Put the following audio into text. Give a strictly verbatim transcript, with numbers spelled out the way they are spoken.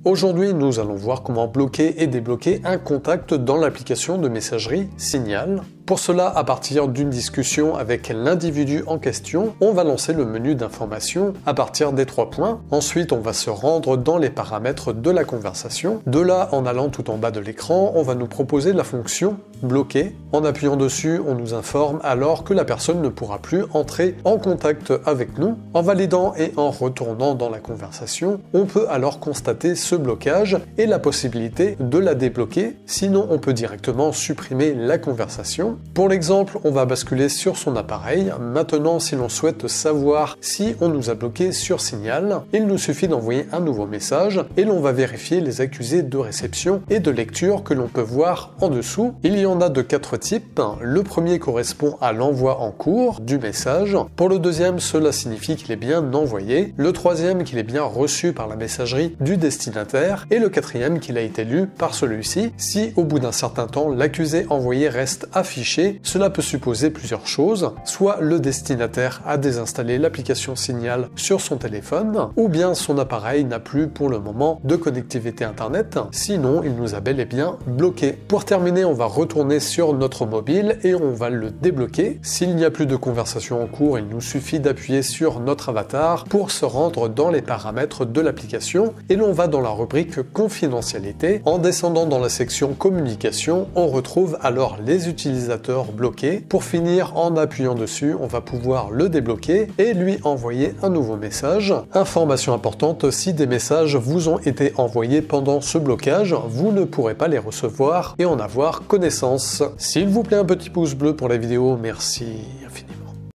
Aujourd'hui, nous allons voir comment bloquer et débloquer un contact dans l'application de messagerie Signal. Pour cela, à partir d'une discussion avec l'individu en question, on va lancer le menu d'information à partir des trois points. Ensuite, on va se rendre dans les paramètres de la conversation. De là, en allant tout en bas de l'écran, on va nous proposer la fonction bloquer. En appuyant dessus, on nous informe alors que la personne ne pourra plus entrer en contact avec nous. En validant et en retournant dans la conversation, on peut alors constater ce blocage et la possibilité de la débloquer. Sinon, on peut directement supprimer la conversation. Pour l'exemple, on va basculer sur son appareil. Maintenant, si l'on souhaite savoir si on nous a bloqué sur Signal, il nous suffit d'envoyer un nouveau message et l'on va vérifier les accusés de réception et de lecture que l'on peut voir en dessous. Il y en a de quatre types. Le premier correspond à l'envoi en cours du message. Pour le deuxième, cela signifie qu'il est bien envoyé. Le troisième, qu'il est bien reçu par la messagerie du destinataire. Et le quatrième, qu'il a été lu par celui-ci. Si au bout d'un certain temps, l'accusé envoyé reste affiché, cela peut supposer plusieurs choses, soit le destinataire a désinstallé l'application Signal sur son téléphone, ou bien son appareil n'a plus pour le moment de connectivité internet, sinon il nous a bel et bien bloqué. Pour terminer, on va retourner sur notre mobile et on va le débloquer. S'il n'y a plus de conversation en cours, il nous suffit d'appuyer sur notre avatar pour se rendre dans les paramètres de l'application et l'on va dans la rubrique confidentialité. En descendant dans la section communication, on retrouve alors les utilisateurs bloqué. Pour finir, en appuyant dessus, on va pouvoir le débloquer et lui envoyer un nouveau message. Information importante, si des messages vous ont été envoyés pendant ce blocage, vous ne pourrez pas les recevoir et en avoir connaissance. S'il vous plaît, un petit pouce bleu pour la vidéo, merci.